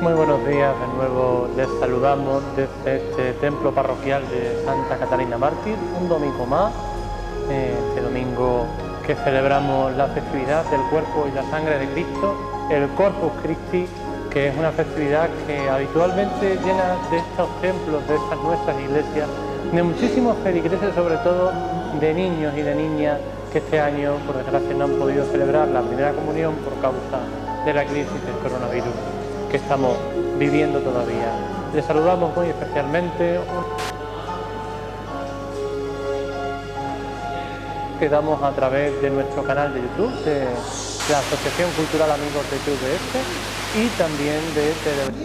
Muy buenos días, de nuevo les saludamos desde este templo parroquial de Santa Catalina Mártir, un domingo más, este domingo que celebramos la festividad del cuerpo y la sangre de Cristo, el Corpus Christi, que es una festividad que habitualmente llena de estos templos, de estas nuestras iglesias, de muchísimos feligreses, sobre todo de niños y de niñas que este año, por desgracia, no han podido celebrar la primera comunión por causa de la crisis del coronavirus que estamos viviendo todavía. Les saludamos muy especialmente. Quedamos a través de nuestro canal de YouTube, de la Asociación Cultural Amigos de TVS y también de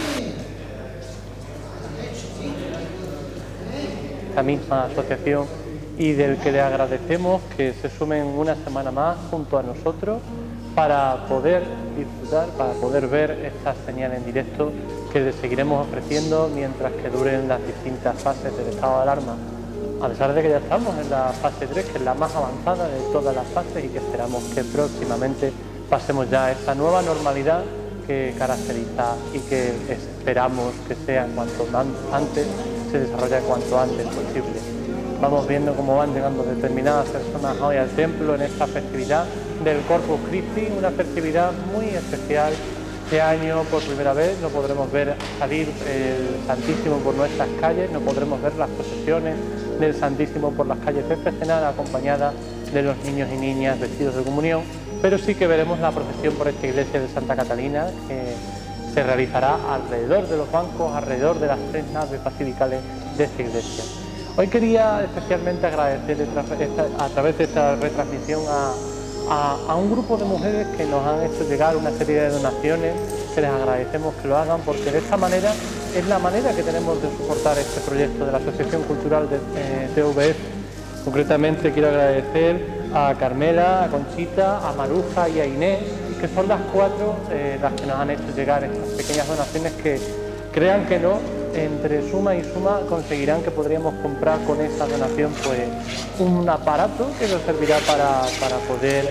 esta misma asociación, y del que le agradecemos que se sumen una semana más junto a nosotros para poder disfrutar, para poder ver estas señales en directo que les seguiremos ofreciendo mientras que duren las distintas fases del estado de alarma, a pesar de que ya estamos en la fase 3, que es la más avanzada de todas las fases, y que esperamos que próximamente pasemos ya a esta nueva normalidad que caracteriza y que esperamos que sea cuanto antes, se desarrolle cuanto antes posible. Vamos viendo cómo van llegando determinadas personas hoy al templo en esta festividad del Corpus Christi, una festividad muy especial. Este año por primera vez no podremos ver salir el Santísimo por nuestras calles, no podremos ver las procesiones del Santísimo por las calles de Fresenal acompañada de los niños y niñas vestidos de comunión, pero sí que veremos la procesión por esta iglesia de Santa Catalina, que se realizará alrededor de los bancos, alrededor de las tres naves basilicales de esta iglesia. Hoy quería especialmente agradecer a través de esta retransmisión a un grupo de mujeres que nos han hecho llegar una serie de donaciones, que les agradecemos que lo hagan, porque de esta manera es la manera que tenemos de soportar este proyecto de la Asociación Cultural de TVS. Concretamente quiero agradecer a Carmela, a Conchita, a Maruja y a Inés, que son las cuatro las que nos han hecho llegar estas pequeñas donaciones que, crean que no, entre suma y suma conseguirán que podríamos comprar con esa donación pues un aparato que nos servirá para poder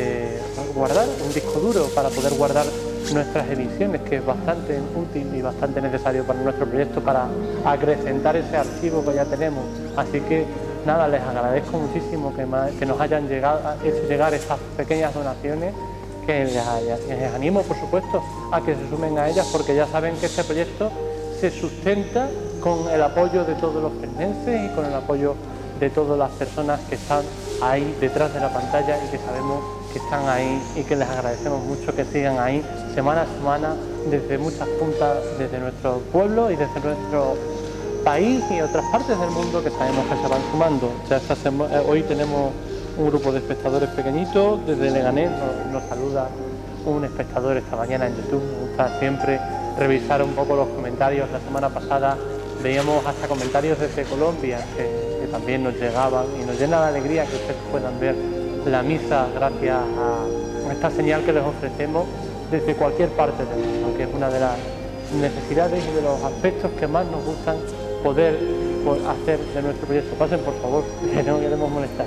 guardar un disco duro, para poder guardar nuestras emisiones, que es bastante útil y bastante necesario para nuestro proyecto, para acrecentar ese archivo que ya tenemos. Así que nada, les agradezco muchísimo que nos hayan hecho llegar estas pequeñas donaciones, que les animo por supuesto a que se sumen a ellas, porque ya saben que este proyecto se sustenta con el apoyo de todos los fresnenses y con el apoyo de todas las personas que están ahí detrás de la pantalla y que sabemos que están ahí, y que les agradecemos mucho que sigan ahí semana a semana desde muchas puntas, desde nuestro pueblo y desde nuestro país y otras partes del mundo que sabemos que se van sumando. Hoy tenemos un grupo de espectadores pequeñitos desde Leganés, nos saluda un espectador esta mañana en YouTube. Me gusta siempre revisar un poco los comentarios. La semana pasada veíamos hasta comentarios desde Colombia que también nos llegaban, y nos llena de alegría que ustedes puedan ver la misa gracias a esta señal que les ofrecemos desde cualquier parte del mundo, que es una de las necesidades y de los aspectos que más nos gustan poder hacer de nuestro proyecto. Pasen por favor, que no queremos molestar.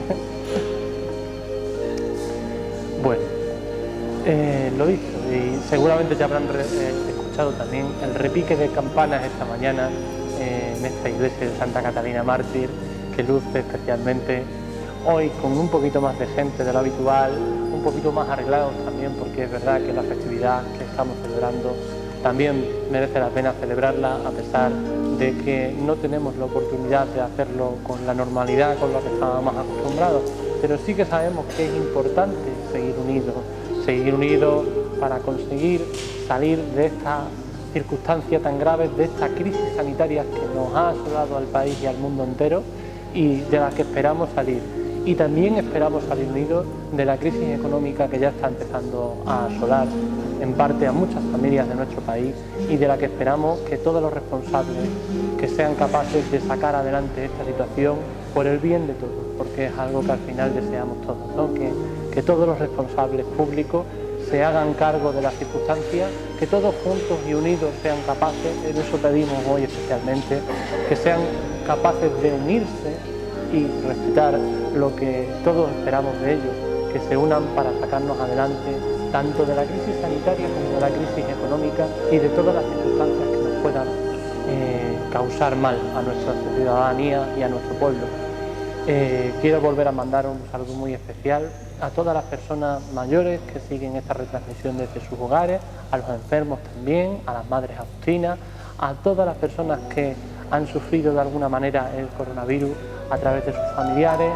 Bueno, lo dicho, y seguramente ya habrán escuchado también el repique de campanas esta mañana en esta iglesia de Santa Catalina Mártir, que luce especialmente hoy con un poquito más de gente de lo habitual, un poquito más arreglados también, porque es verdad que la festividad que estamos celebrando también merece la pena celebrarla, a pesar de que no tenemos la oportunidad de hacerlo con la normalidad con la que estábamos acostumbrados, pero sí que sabemos que es importante seguir unidos para conseguir salir de esta circunstancia tan grave, de esta crisis sanitaria que nos ha asolado al país y al mundo entero, y de la que esperamos salir. Y también esperamos salir unidos de la crisis económica que ya está empezando a asolar en parte a muchas familias de nuestro país, y de la que esperamos que todos los responsables que sean capaces de sacar adelante esta situación por el bien de todos, porque es algo que al final deseamos todos, ¿no? Que todos los responsables públicos se hagan cargo de las circunstancias, que todos juntos y unidos sean capaces, en eso pedimos hoy especialmente, que sean capaces de unirse y respetar lo que todos esperamos de ellos, que se unan para sacarnos adelante tanto de la crisis sanitaria como de la crisis económica y de todas las circunstancias que nos puedan causar mal a nuestra ciudadanía y a nuestro pueblo. Quiero volver a mandar un saludo muy especial a todas las personas mayores que siguen esta retransmisión desde sus hogares, a los enfermos también, a las madres agustinas, a todas las personas que han sufrido de alguna manera el coronavirus a través de sus familiares,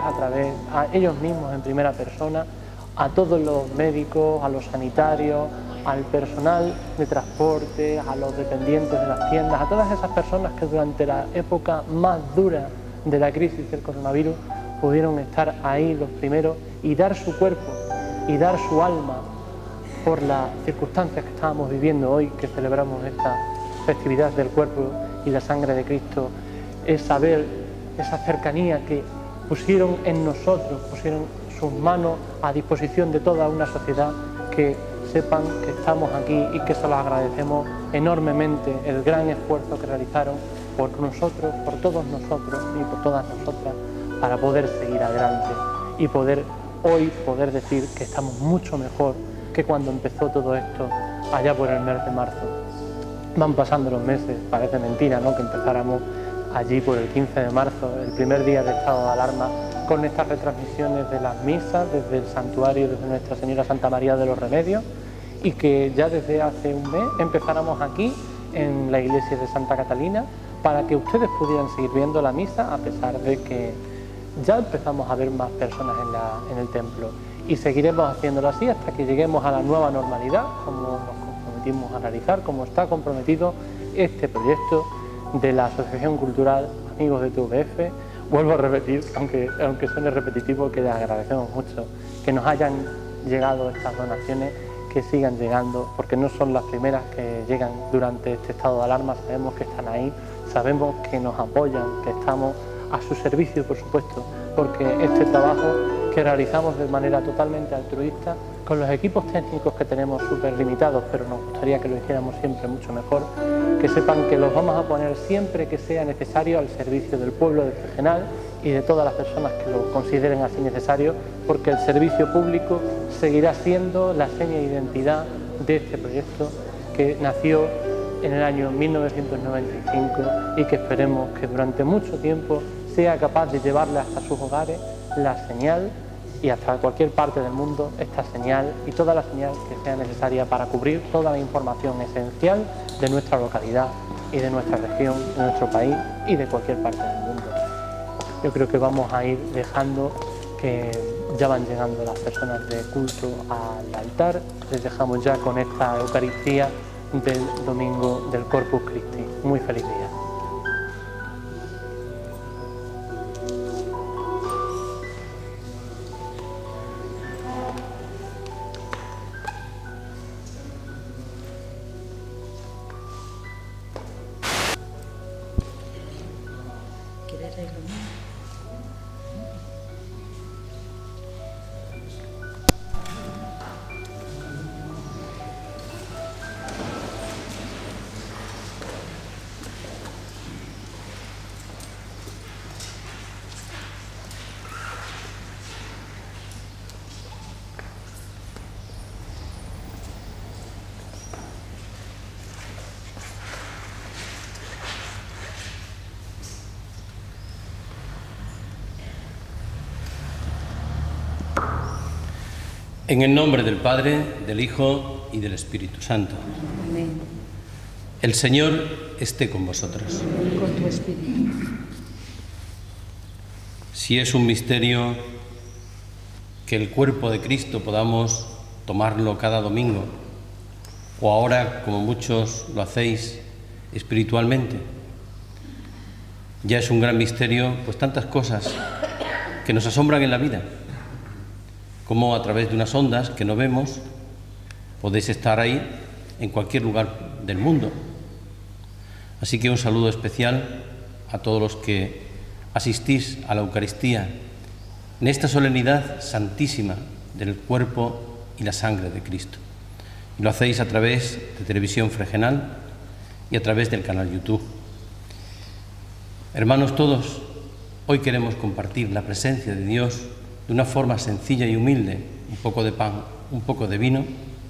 a ellos mismos en primera persona, a todos los médicos, a los sanitarios, al personal de transporte, a los dependientes de las tiendas, a todas esas personas que durante la época más dura de la crisis del coronavirus pudieron estar ahí los primeros y dar su cuerpo y dar su alma por las circunstancias que estábamos viviendo hoy, que celebramos esta festividad del cuerpo y la sangre de Cristo, es saber esa cercanía que pusieron en nosotros, pusieron sus manos a disposición de toda una sociedad, que sepan que estamos aquí y que se los agradecemos enormemente el gran esfuerzo que realizaron por nosotros, por todos nosotros y por todas nosotras, para poder seguir adelante y hoy poder decir que estamos mucho mejor que cuando empezó todo esto allá por el mes de marzo. Van pasando los meses, parece mentira, ¿no?, que empezáramos allí por el 15 de marzo, el primer día de estado de alarma, con estas retransmisiones de las misas desde el santuario, desde Nuestra Señora Santa María de los Remedios, y que ya desde hace un mes empezáramos aquí en la iglesia de Santa Catalina para que ustedes pudieran seguir viendo la misa, a pesar de que ya empezamos a ver más personas en el templo, y seguiremos haciéndolo así hasta que lleguemos a la nueva normalidad, como nos comprometimos a realizar, como está comprometido este proyecto de la Asociación Cultural Amigos de TVF. Vuelvo a repetir, aunque suene repetitivo, que les agradecemos mucho que nos hayan llegado estas donaciones, que sigan llegando, porque no son las primeras que llegan durante este estado de alarma. Sabemos que están ahí, sabemos que nos apoyan, que estamos a su servicio, por supuesto, porque este trabajo que realizamos de manera totalmente altruista, con los equipos técnicos que tenemos súper limitados, pero nos gustaría que lo hiciéramos siempre mucho mejor, que sepan que los vamos a poner siempre que sea necesario al servicio del pueblo de Fregenal y de todas las personas que lo consideren así necesario, porque el servicio público seguirá siendo la seña de identidad de este proyecto que nació en el año 1995 y que esperemos que durante mucho tiempo sea capaz de llevarle hasta sus hogares la señal, y hasta cualquier parte del mundo, esta señal y toda la señal que sea necesaria para cubrir toda la información esencial de nuestra localidad y de nuestra región, de nuestro país y de cualquier parte del mundo. Yo creo que vamos a ir dejando que ya van llegando las personas de culto al altar. Les dejamos ya con esta Eucaristía del domingo del Corpus Christi. Muy feliz día. En el nombre del Padre, del Hijo y del Espíritu Santo. Amén. El Señor esté con vosotros. Con tu espíritu. Si es un misterio que el cuerpo de Cristo podamos tomarlo cada domingo, o ahora, como muchos lo hacéis, espiritualmente, ya es un gran misterio, pues tantas cosas que nos asombran en la vida, como a través de unas ondas que no vemos, podéis estar ahí en cualquier lugar del mundo. Así que un saludo especial a todos los que asistís a la Eucaristía en esta solemnidad santísima del cuerpo y la sangre de Cristo. Y lo hacéis a través de Televisión Fregenal y a través del canal YouTube. Hermanos todos, hoy queremos compartir la presencia de Dios de una forma sencilla y humilde, un poco de pan, un poco de vino,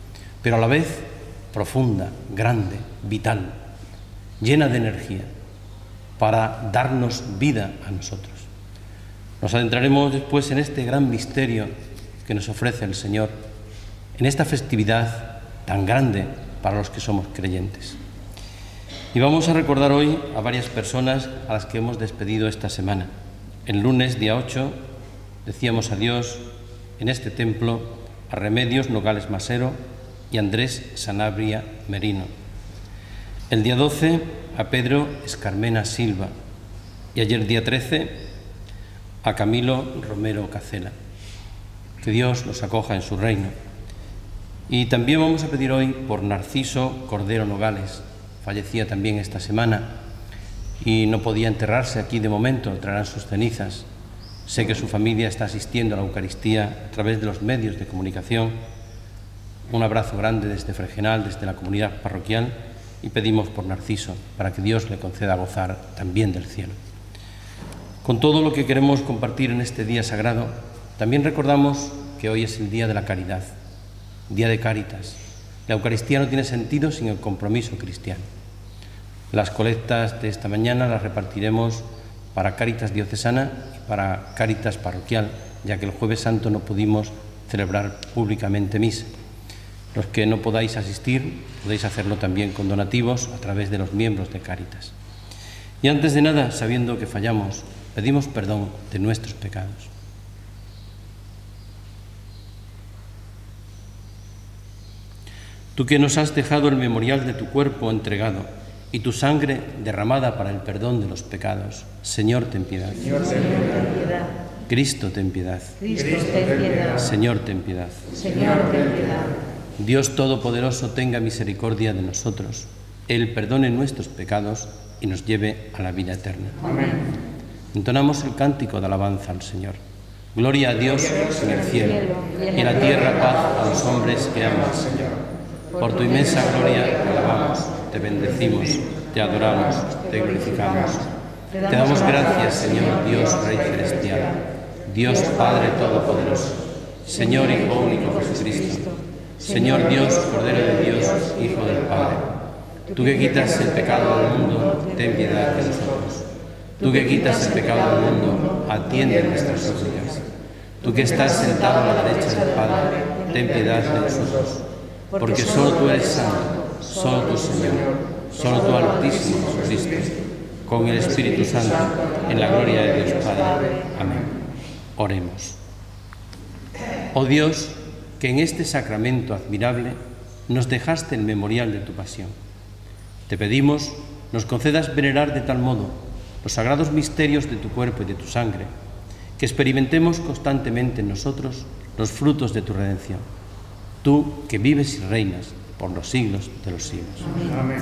pero a la vez profunda, grande, vital, llena de energía, para darnos vida a nosotros. Nos adentraremos después en este gran misterio que nos ofrece el Señor, en esta festividad tan grande para los que somos creyentes. Y vamos a recordar hoy a varias personas a las que hemos despedido esta semana. El lunes, día 8, decíamos adiós en este templo a Remedios Nogales Masero y Andrés Sanabria Merino. El día 12 a Pedro Escarmena Silva y ayer día 13 a Camilo Romero Cacela. Que Dios los acoja en su reino. Y también vamos a pedir hoy por Narciso Cordero Nogales. Fallecía también esta semana y no podía enterrarse aquí de momento, traerán sus cenizas. Sé que su familia está asistiendo a la Eucaristía a través de los medios de comunicación. Un abrazo grande desde Fregenal, desde la comunidad parroquial, y pedimos por Narciso, para que Dios le conceda gozar también del cielo. Con todo lo que queremos compartir en este día sagrado, también recordamos que hoy es el Día de la Caridad, Día de Cáritas. La Eucaristía no tiene sentido sin el compromiso cristiano. Las colectas de esta mañana las repartiremos para Cáritas Diocesana y para Cáritas Parroquial, ya que el Jueves Santo no pudimos celebrar públicamente misa. Los que no podáis asistir, podéis hacerlo también con donativos a través de los miembros de Cáritas. Y antes de nada, sabiendo que fallamos, pedimos perdón de nuestros pecados. Tú que nos has dejado el memorial de tu cuerpo entregado y tu sangre derramada para el perdón de los pecados, Señor, ten piedad. Señor, ten piedad. Cristo, ten piedad. Cristo, ten piedad. Señor, ten piedad. Señor, ten piedad. Dios Todopoderoso tenga misericordia de nosotros. Él perdone nuestros pecados y nos lleve a la vida eterna. Amén. Entonamos el cántico de alabanza al Señor. Gloria a Dios en el cielo y en la tierra paz a los hombres que aman al Señor. Por tu inmensa gloria te alabamos, te bendecimos, te adoramos, te glorificamos. Te damos gracias, Señor Dios Rey Celestial, Dios Padre Todopoderoso, Señor Hijo único Jesucristo, Señor Dios, Cordero de Dios, Hijo del Padre. Tú que quitas el pecado del mundo, ten piedad de nosotros. Tú que quitas el pecado del mundo, atiende nuestras súplicas. Tú que estás sentado a la derecha del Padre, ten piedad de nosotros. Porque solo tú eres santo, solo tú Señor, solo tú Altísimo Jesucristo, con el Espíritu Santo, en la gloria de Dios Padre. Amén. Oremos. Oh Dios, que en este sacramento admirable nos dejaste el memorial de tu pasión. Te pedimos nos concedas venerar de tal modo los sagrados misterios de tu cuerpo y de tu sangre, que experimentemos constantemente en nosotros los frutos de tu redención. Tú que vives y reinas por los siglos de los siglos. Amén.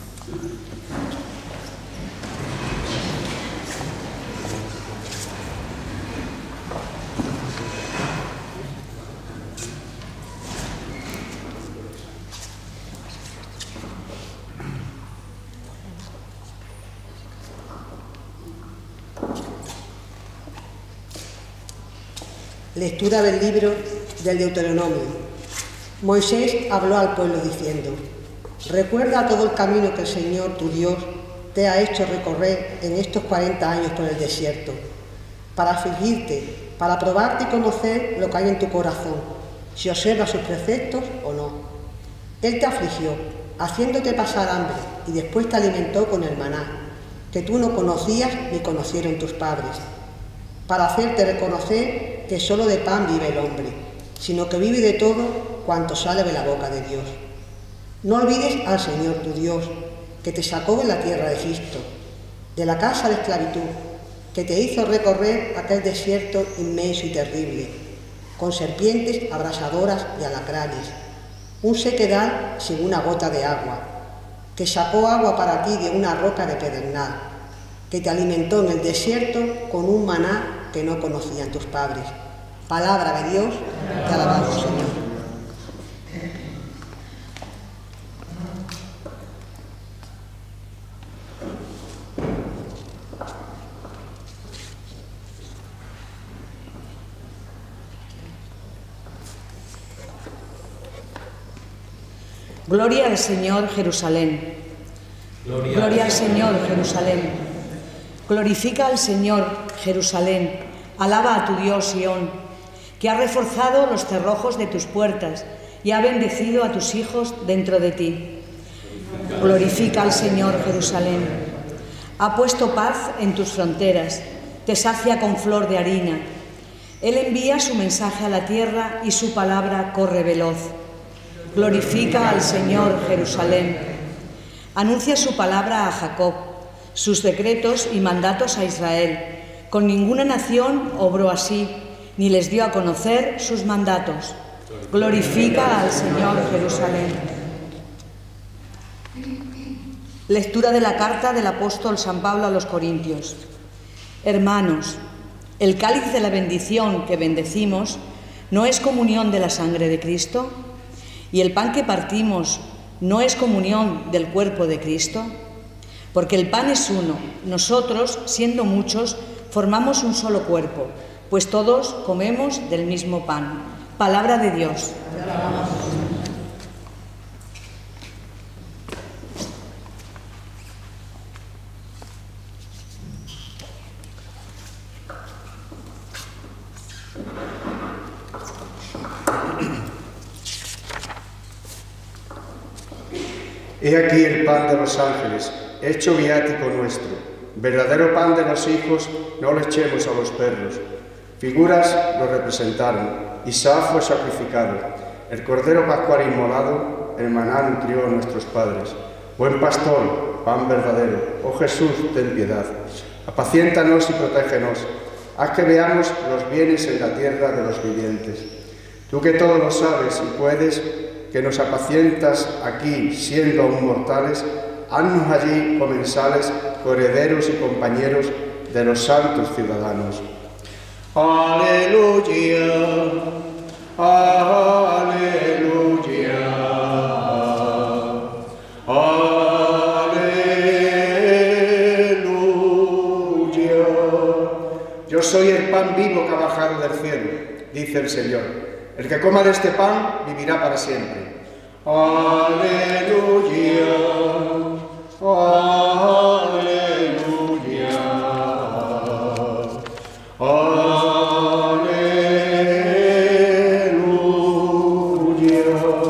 Lectura del libro del Deuteronomio. Moisés habló al pueblo diciendo: recuerda todo el camino que el Señor tu Dios te ha hecho recorrer en estos 40 años por el desierto, para afligirte, para probarte y conocer lo que hay en tu corazón, si observas sus preceptos o no. Él te afligió, haciéndote pasar hambre, y después te alimentó con el maná, que tú no conocías ni conocieron tus padres, para hacerte reconocer que solo de pan vive el hombre, sino que vive de todo cuanto sale de la boca de Dios. No olvides al Señor tu Dios, que te sacó de la tierra de Egipto, de la casa de esclavitud, que te hizo recorrer aquel desierto inmenso y terrible, con serpientes abrasadoras y alacranes, un sequedal sin una gota de agua, que sacó agua para ti de una roca de pedernal, que te alimentó en el desierto con un maná que no conocían tus padres. Palabra de Dios, te alabamos, Señor. Gloria al Señor, Jerusalén. Gloria al Señor, Jerusalén. Glorifica al Señor, Jerusalén. Alaba a tu Dios, Sión, que ha reforzado los cerrojos de tus puertas y ha bendecido a tus hijos dentro de ti. Glorifica al Señor, Jerusalén. Ha puesto paz en tus fronteras, te sacia con flor de harina. Él envía su mensaje a la tierra y su palabra corre veloz. Glorifica al Señor, Jerusalén. Anuncia su palabra a Jacob, sus decretos y mandatos a Israel. Con ninguna nación obró así, ni les dio a conocer sus mandatos. Glorifica al Señor, Jerusalén. Lectura de la carta del apóstol San Pablo a los Corintios. Hermanos, el cáliz de la bendición que bendecimos no es comunión de la sangre de Cristo, y el pan que partimos no es comunión del cuerpo de Cristo, porque el pan es uno, nosotros, siendo muchos, formamos un solo cuerpo, pues todos comemos del mismo pan. Palabra de Dios. He aquí el pan de los ángeles, hecho viático nuestro. Verdadero pan de los hijos, no lo echemos a los perros. Figuras lo representaron, Isaac fue sacrificado, el cordero pascual inmolado, el maná nutrió a nuestros padres. Buen pastor, pan verdadero, oh Jesús, ten piedad. Apaciéntanos y protégenos, haz que veamos los bienes en la tierra de los vivientes. Tú que todo lo sabes y puedes, que nos apacientas aquí, siendo aún mortales, haznos allí comensales, coherederos y compañeros de los santos ciudadanos. Aleluya, aleluya, aleluya. Yo soy el pan vivo que ha bajado del cielo, dice el Señor. El que coma de este pan vivirá para siempre. Aleluya, aleluya, aleluya.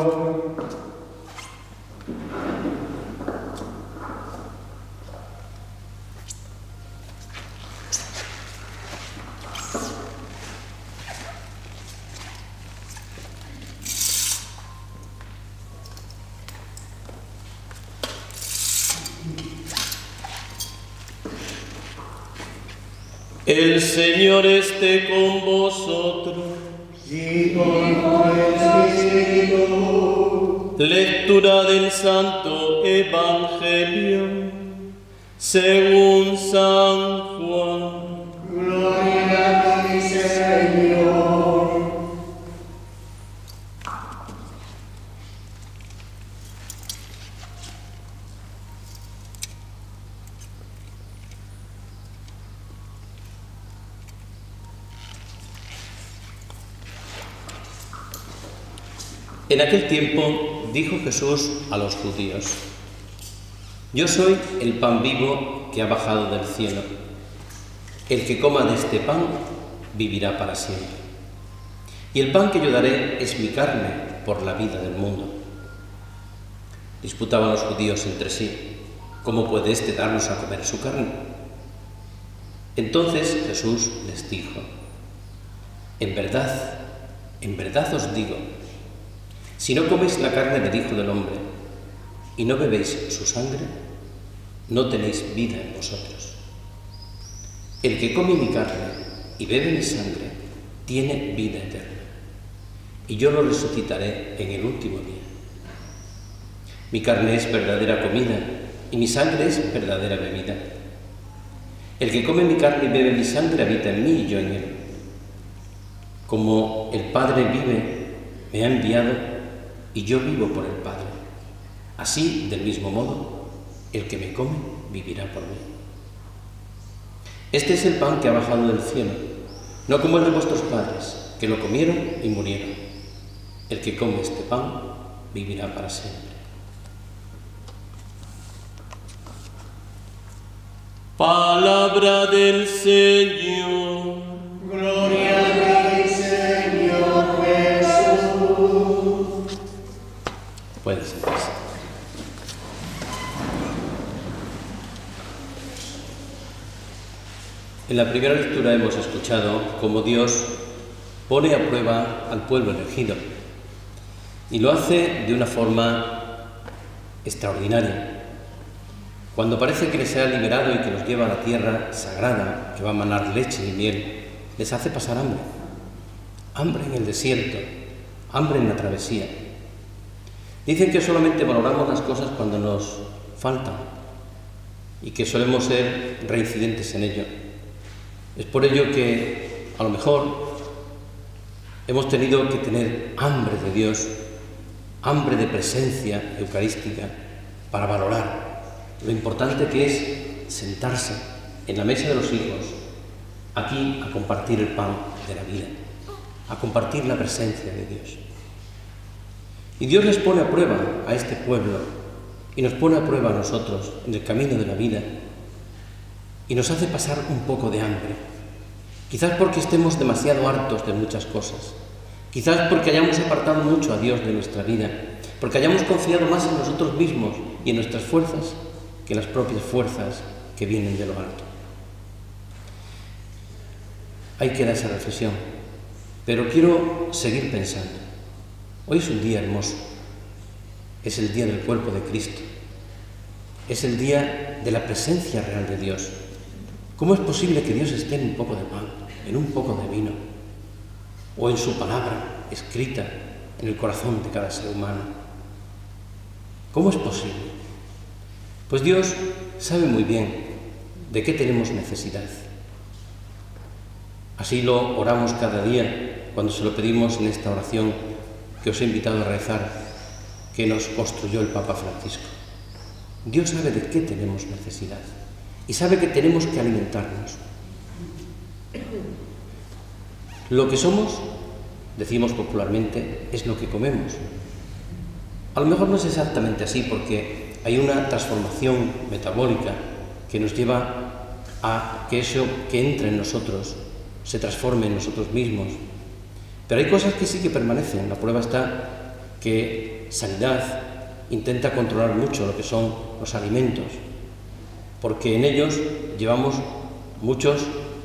El Señor esté con vosotros. Y con tu espíritu. Lectura del Santo Evangelio según San Juan. Gloria a ti, Señor. En aquel tiempo dijo Jesús a los judíos: Yo soy el pan vivo que ha bajado del cielo. El que coma de este pan vivirá para siempre. Y el pan que yo daré es mi carne por la vida del mundo. Disputaban los judíos entre sí: ¿Cómo puede éste darnos a comer su carne? Entonces Jesús les dijo: en verdad os digo, si no coméis la carne del Hijo del Hombre y no bebéis su sangre, no tenéis vida en vosotros. El que come mi carne y bebe mi sangre tiene vida eterna, y yo lo resucitaré en el último día. Mi carne es verdadera comida y mi sangre es verdadera bebida. El que come mi carne y bebe mi sangre habita en mí y yo en él. Como el Padre vive, me ha enviado, y yo vivo por el Padre. Así, del mismo modo, el que me come vivirá por mí. Este es el pan que ha bajado del cielo, no como el de vuestros padres, que lo comieron y murieron. El que come este pan vivirá para siempre. Palabra del Señor. Gloria a ti, Señor Jesús. Pueden sentarse. En la primera lectura hemos escuchado cómo Dios pone a prueba al pueblo elegido y lo hace de una forma extraordinaria. Cuando parece que les ha liberado y que los lleva a la tierra sagrada, que va a manar leche y miel, les hace pasar hambre. Hambre en el desierto, hambre en la travesía. Dicen que solamente valoramos las cosas cuando nos faltan y que solemos ser reincidentes en ello. Es por ello que, a lo mejor, hemos tenido que tener hambre de Dios, hambre de presencia eucarística, para valorar lo importante que es sentarse en la mesa de los hijos, aquí a compartir el pan de la vida, a compartir la presencia de Dios. Y Dios les pone a prueba a este pueblo y nos pone a prueba a nosotros en el camino de la vida y nos hace pasar un poco de hambre. Quizás porque estemos demasiado hartos de muchas cosas, quizás porque hayamos apartado mucho a Dios de nuestra vida, porque hayamos confiado más en nosotros mismos y en nuestras fuerzas que las propias fuerzas que vienen de lo alto. Ahí queda esa reflexión, pero quiero seguir pensando. Hoy es un día hermoso, es el día del cuerpo de Cristo, es el día de la presencia real de Dios. ¿Cómo es posible que Dios esté en un poco de pan, en un poco de vino, o en su palabra escrita en el corazón de cada ser humano? ¿Cómo es posible? Pues Dios sabe muy bien de qué tenemos necesidad. Así lo oramos cada día cuando se lo pedimos en esta oración que os he invitado a rezar, que nos construyó el Papa Francisco. Dios sabe de qué tenemos necesidad y sabe que tenemos que alimentarnos. Lo que somos, decimos popularmente, es lo que comemos. A lo mejor no es exactamente así porque hay una transformación metabólica que nos lleva a que eso que entra en nosotros se transforme en nosotros mismos. Pero hay cosas que sí que permanecen. La prueba está que Sanidad intenta controlar mucho lo que son los alimentos, porque en ellos llevamos muchas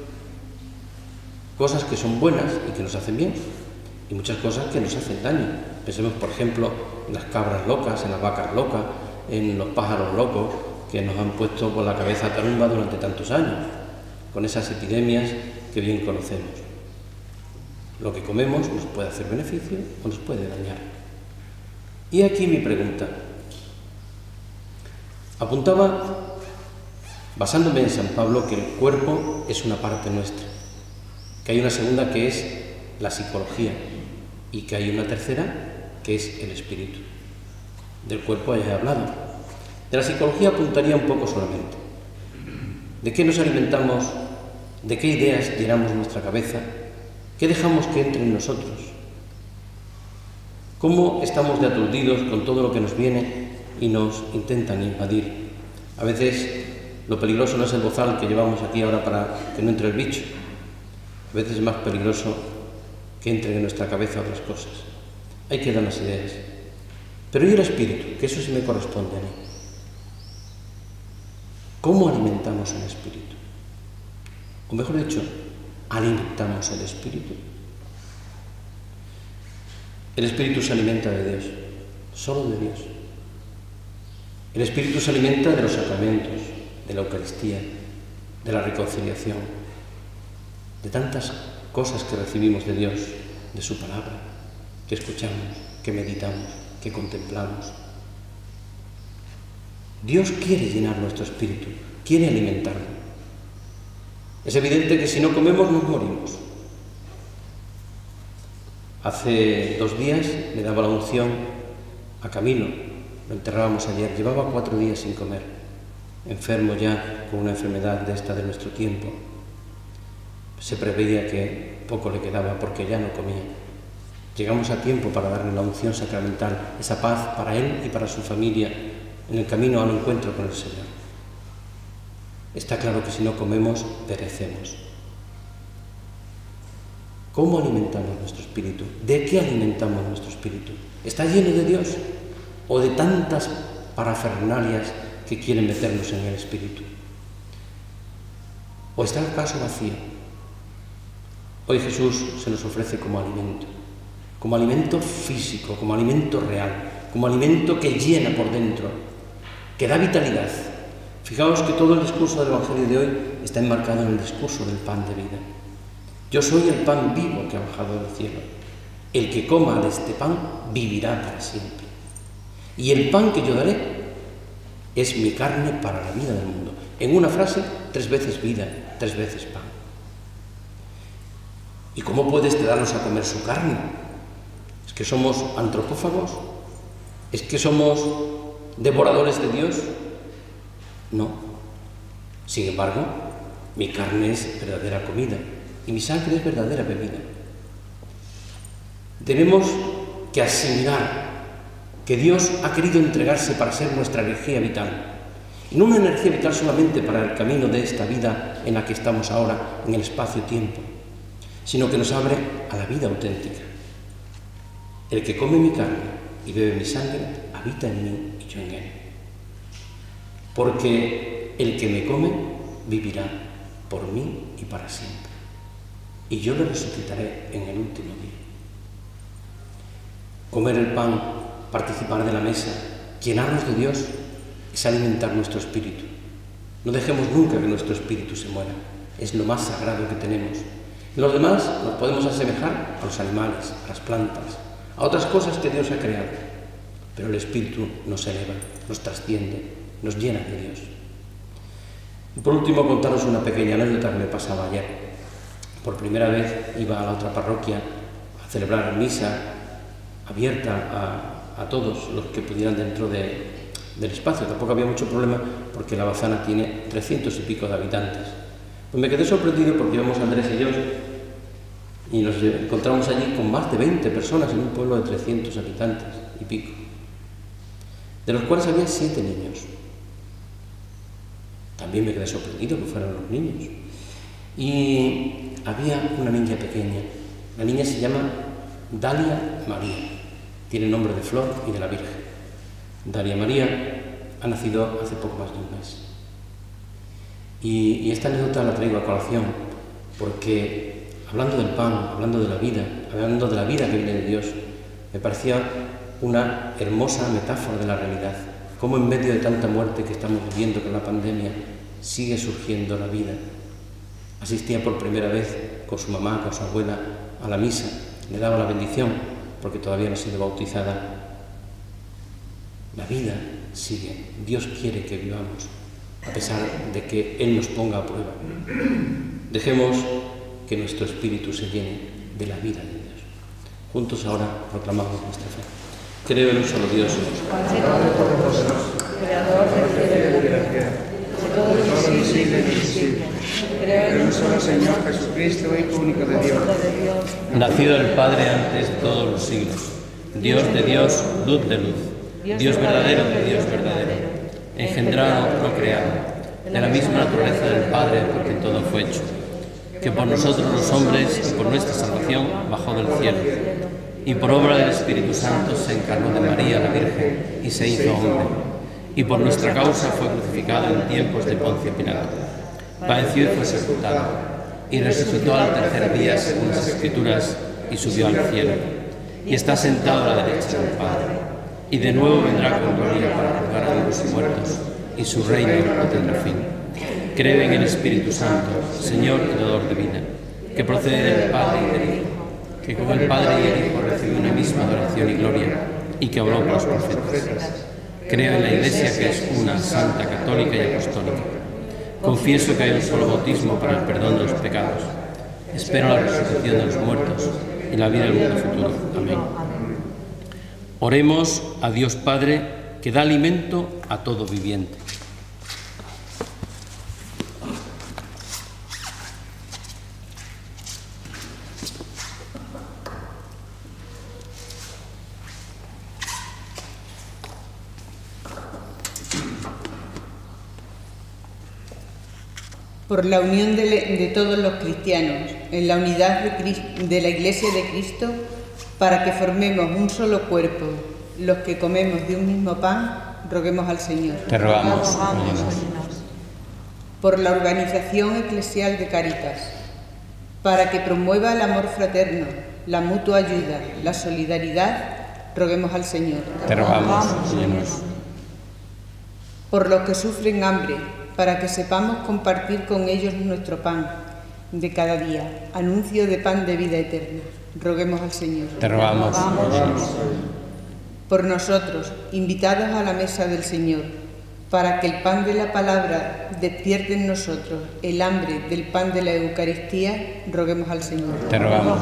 cosas que son buenas y que nos hacen bien, y muchas cosas que nos hacen daño. Pensemos, por ejemplo, en las cabras locas, en las vacas locas, en los pájaros locos que nos han puesto por la cabeza tarumba durante tantos años, con esas epidemias que bien conocemos. Lo que comemos nos puede hacer beneficio o nos puede dañar. Y aquí mi pregunta. Apuntaba, basándome en San Pablo, que el cuerpo es una parte nuestra, que hay una segunda que es la psicología y que hay una tercera que es el espíritu. Del cuerpo ya he hablado. De la psicología apuntaría un poco solamente. ¿De qué nos alimentamos? ¿De qué ideas llenamos nuestra cabeza? ¿Qué dejamos que entre en nosotros? ¿Cómo estamos de aturdidos con todo lo que nos viene y nos intentan invadir? A veces lo peligroso no es el bozal que llevamos aquí ahora para que no entre el bicho. A veces es más peligroso que entren en nuestra cabeza otras cosas. Ahí quedan las ideas. Pero ¿y el espíritu? Que eso sí me corresponde a mí. ¿Cómo alimentamos el espíritu? O mejor dicho, ¿alimentamos el espíritu? El espíritu se alimenta de Dios, solo de Dios. El espíritu se alimenta de los sacramentos, de la Eucaristía, de la reconciliación, de tantas cosas que recibimos de Dios, de su palabra, que escuchamos, que meditamos, que contemplamos. Dios quiere llenar nuestro espíritu, quiere alimentarlo. Es evidente que si no comemos nos morimos. Hace 2 días le daba la unción a Camilo, lo enterrábamos ayer, llevaba 4 días sin comer, enfermo ya con una enfermedad de esta de nuestro tiempo. Se preveía que poco le quedaba porque ya no comía. Llegamos a tiempo para darle la unción sacramental, esa paz para él y para su familia en el camino al encuentro con el Señor. Está claro que si no comemos, perecemos. ¿Cómo alimentamos nuestro espíritu? ¿De qué alimentamos nuestro espíritu? ¿Está lleno de Dios o de tantas parafernalias que quieren meternos en el espíritu? ¿O está acaso vacío? Hoy Jesús se nos ofrece como alimento físico, como alimento real, como alimento que llena por dentro, que da vitalidad. Fijaos que todo el discurso del Evangelio de hoy está enmarcado en el discurso del pan de vida. Yo soy el pan vivo que ha bajado del cielo. El que coma de este pan vivirá para siempre. Y el pan que yo daré es mi carne para la vida del mundo. En una frase, 3 veces vida, 3 veces pan. ¿Y cómo puede darnos a comer su carne? ¿Es que somos antropófagos? ¿Es que somos devoradores de Dios? No. Sin embargo, mi carne es verdadera comida y mi sangre es verdadera bebida. Tenemos que asimilar que Dios ha querido entregarse para ser nuestra energía vital. Y no una energía vital solamente para el camino de esta vida en la que estamos ahora, en el espacio-tiempo, sino que nos abre a la vida auténtica. El que come mi carne y bebe mi sangre habita en mí y yo en él. Porque el que me come vivirá por mí y para siempre. Y yo le resucitaré en el último día. Comer el pan, participar de la mesa, llenarnos de Dios, es alimentar nuestro espíritu. No dejemos nunca que nuestro espíritu se muera. Es lo más sagrado que tenemos. En los demás nos podemos asemejar a los animales, a las plantas, a otras cosas que Dios ha creado. Pero el espíritu nos eleva, nos trasciende, nos llena de Dios. Y por último, contaros una pequeña anécdota que me pasaba ayer. Por primera vez iba a la otra parroquia a celebrar misa abierta a todos los que pudieran dentro del espacio. Tampoco había mucho problema porque la Bazana tiene 300 y pico de habitantes. Pues me quedé sorprendido porque íbamos Andrés y yo y nos encontramos allí con más de 20 personas en un pueblo de 300 habitantes y pico, de los cuales había 7 niños. También me quedé sorprendido que fueran los niños. Y había una niña pequeña. La niña se llama Dalia María. Tiene el nombre de Flor y de la Virgen. Dalia María ha nacido hace poco más de un mes. Y esta anécdota la traigo a colación porque, hablando del pan, hablando de la vida que viene de Dios, me parecía una hermosa metáfora de la realidad. Cómo en medio de tanta muerte que estamos viviendo con la pandemia, sigue surgiendo la vida. Asistía por primera vez con su mamá, con su abuela, a la misa. Le daba la bendición, porque todavía no ha sido bautizada. La vida sigue. Dios quiere que vivamos, a pesar de que Él nos ponga a prueba. Dejemos que nuestro espíritu se llene de la vida de Dios. Juntos ahora proclamamos nuestra fe. Creo en un solo Dios, Padre Todopoderoso, Creador del cielo y de la tierra, de todo lo visible y invisible. Creo en un solo Señor Jesucristo, Hijo único de Dios, nacido del Padre antes de todos los siglos, Dios de Dios, luz de luz, Dios verdadero de Dios verdadero, engendrado, procreado, de la misma naturaleza del Padre, porque todo fue hecho, que por nosotros los hombres y por nuestra salvación bajó del cielo, y por obra del Espíritu Santo se encarnó de María la Virgen y se hizo hombre, y por nuestra causa fue crucificado en tiempos de Poncio Pilato. Padeció y fue sepultado, y resucitó al tercer día según las Escrituras, y subió al cielo, y está sentado a la derecha del Padre, y de nuevo vendrá con gloria para juzgar a vivos y muertos, y su reino no tendrá fin. Creo en el Espíritu Santo, Señor y dador de vida, que procede del Padre y del Hijo, que con el Padre y el Hijo recibió una misma adoración y gloria, y que habló por los profetas. Creo en la Iglesia, que es una, santa, católica y apostólica. Confieso que hay un solo bautismo para el perdón de los pecados. Espero la resurrección de los muertos y la vida del mundo futuro. Amén. Oremos a Dios Padre, que da alimento a todo viviente. por la unión de todos los cristianos, en la unidad de la Iglesia de Cristo, para que formemos un solo cuerpo, los que comemos de un mismo pan, roguemos al Señor. Te rogamos. Por la organización eclesial de Cáritas, para que promueva el amor fraterno, la mutua ayuda, la solidaridad, roguemos al Señor. Te rogamos. Por los que sufren hambre, para que sepamos compartir con ellos nuestro pan de cada día, anuncio de pan de vida eterna, roguemos al Señor. Te rogamos. Por nosotros, invitados a la mesa del Señor, para que el pan de la palabra despierte en nosotros el hambre del pan de la Eucaristía, roguemos al Señor. Te rogamos.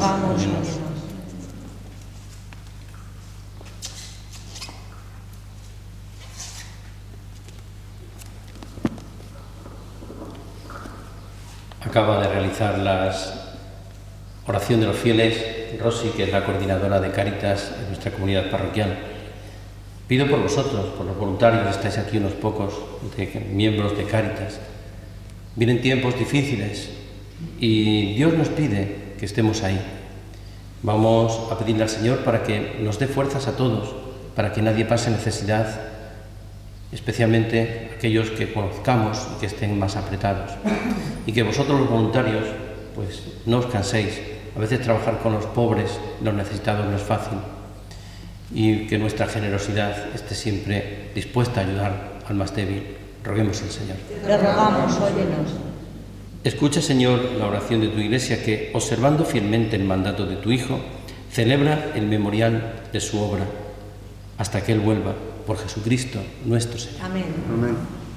Acaba de realizar la oración de los fieles Rosy, que es la coordinadora de Cáritas en nuestra comunidad parroquial. Pido por vosotros, por los voluntarios, estáis aquí unos pocos miembros de Cáritas. Vienen tiempos difíciles y Dios nos pide que estemos ahí. Vamos a pedirle al Señor para que nos dé fuerzas a todos, para que nadie pase necesidad, especialmente aquellos que conozcamos y que estén más apretados. Y que vosotros los voluntarios, pues no os canséis. A veces trabajar con los pobres, los necesitados no es fácil. Y que nuestra generosidad esté siempre dispuesta a ayudar al más débil. Roguemos al Señor. Te rogamos, óyenos. Escucha, Señor, la oración de tu Iglesia que, observando fielmente el mandato de tu Hijo, celebra el memorial de su obra hasta que Él vuelva, por Jesucristo nuestro Señor. Amén. Amén.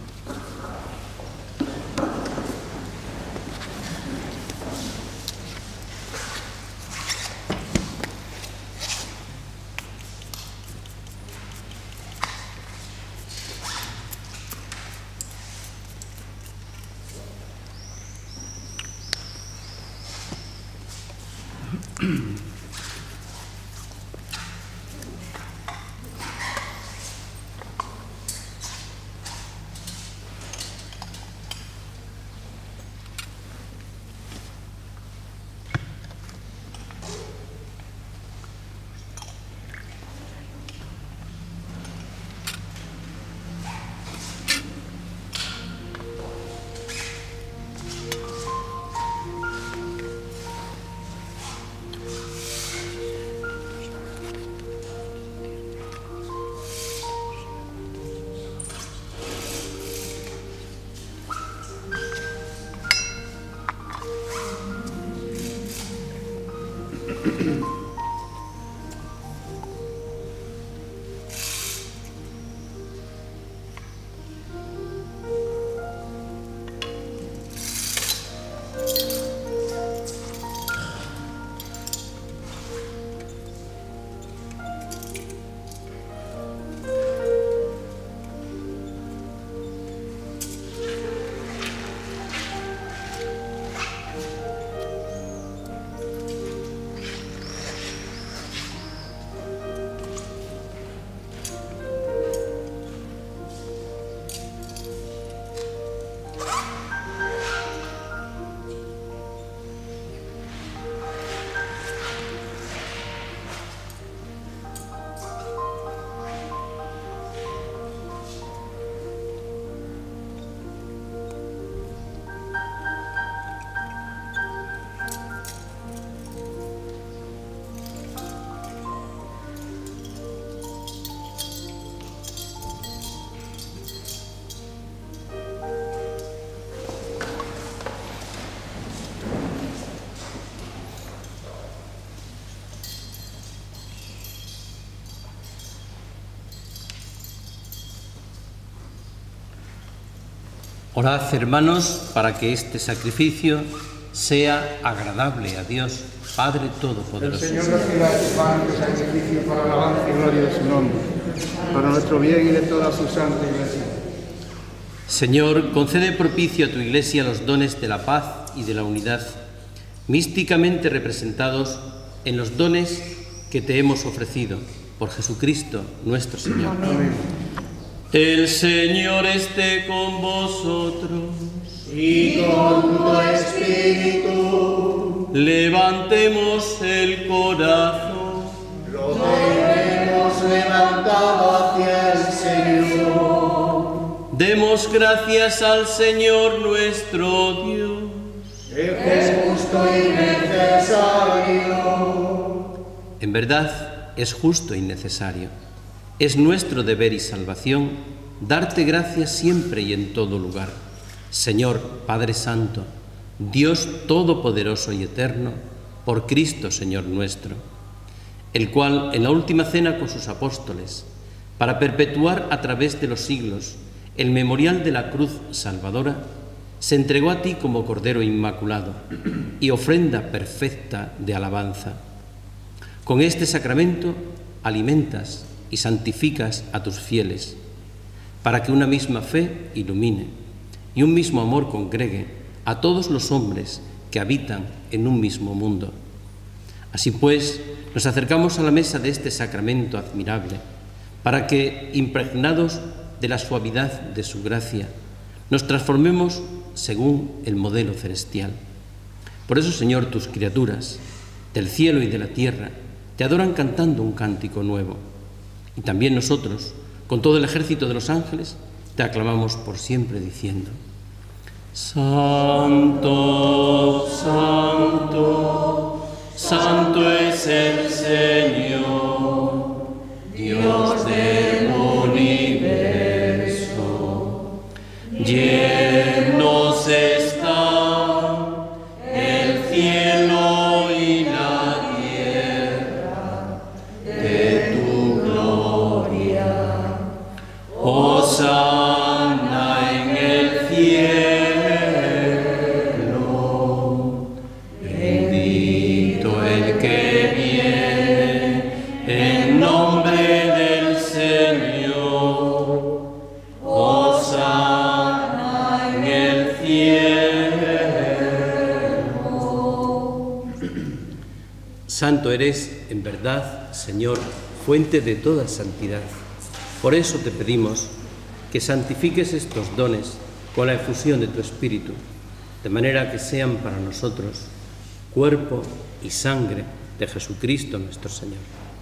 Orad, hermanos, para que este sacrificio sea agradable a Dios, Padre Todopoderoso. El Señor reciba este pan de sacrificio para alabanza y gloria de su nombre, para nuestro bien y de toda su santa Iglesia. Señor, concede propicio a tu Iglesia los dones de la paz y de la unidad, místicamente representados en los dones que te hemos ofrecido, por Jesucristo nuestro Señor. Amén. El Señor esté con vosotros. y con tu espíritu. Levantemos el corazón. Lo tenemos levantado hacia el Señor. Demos gracias al Señor nuestro Dios. Es justo y necesario. En verdad, es justo y necesario. Es nuestro deber y salvación darte gracias siempre y en todo lugar. Señor, Padre Santo, Dios Todopoderoso y Eterno, por Cristo, Señor nuestro, el cual, en la última cena con sus apóstoles, para perpetuar a través de los siglos el memorial de la cruz salvadora, se entregó a ti como Cordero Inmaculado y ofrenda perfecta de alabanza. Con este sacramento alimentas y santificas a tus fieles, para que una misma fe ilumine y un mismo amor congregue a todos los hombres que habitan en un mismo mundo. Así pues, nos acercamos a la mesa de este sacramento admirable, para que, impregnados de la suavidad de su gracia, nos transformemos según el modelo celestial. Por eso, Señor, tus criaturas, del cielo y de la tierra, te adoran cantando un cántico nuevo. Y también nosotros, con todo el ejército de los ángeles, te aclamamos por siempre diciendo: Santo, Santo, Santo es el Señor, Dios del universo. Llenos está el cielo y la tierra de tu gloria. Hosana en el cielo. Bendito el que viene en nombre del Señor. Hosana en el cielo. Santo eres, en verdad, Señor, fuente de toda santidad. Por eso te pedimos que santifiques estos dones con la efusión de tu Espíritu, de manera que sean para nosotros cuerpo y sangre de Jesucristo nuestro Señor,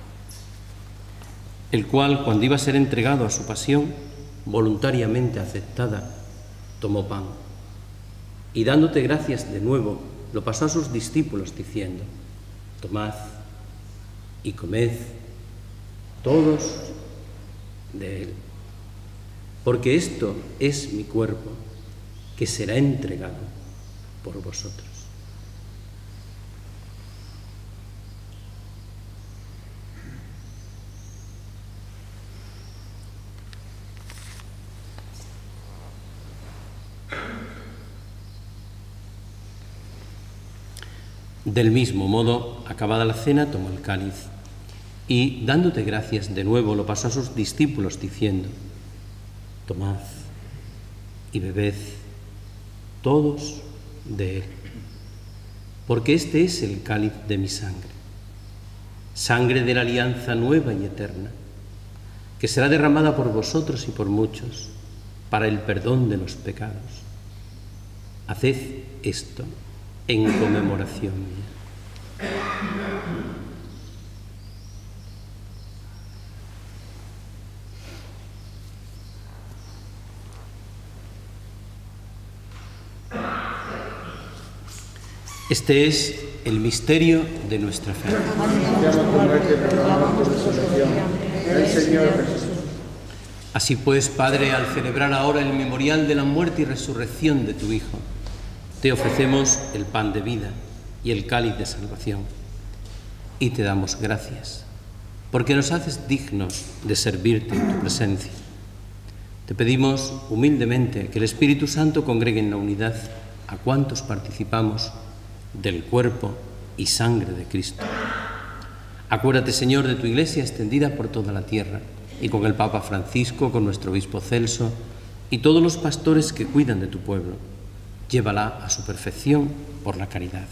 el cual, cuando iba a ser entregado a su pasión, voluntariamente aceptada, tomó pan y, dándote gracias de nuevo, lo pasó a sus discípulos diciendo: tomad y comed todos de él, porque esto es mi cuerpo, que será entregado por vosotros. Del mismo modo, acabada la cena, tomó el cáliz y, dándote gracias de nuevo, lo pasó a sus discípulos diciendo: tomad y bebed todos de él, porque este es el cáliz de mi sangre, sangre de la alianza nueva y eterna, que será derramada por vosotros y por muchos para el perdón de los pecados. Haced esto en conmemoración mía. Este es el misterio de nuestra fe. Así pues, Padre, al celebrar ahora el memorial de la muerte y resurrección de tu Hijo, te ofrecemos el pan de vida y el cáliz de salvación, y te damos gracias, porque nos haces dignos de servirte en tu presencia. Te pedimos humildemente que el Espíritu Santo congregue en la unidad a cuantos participamos del cuerpo y sangre de Cristo. Acuérdate, Señor, de tu Iglesia extendida por toda la tierra, y con el Papa Francisco, con nuestro obispo Celso y todos los pastores que cuidan de tu pueblo. Llévala a su perfección por la caridad.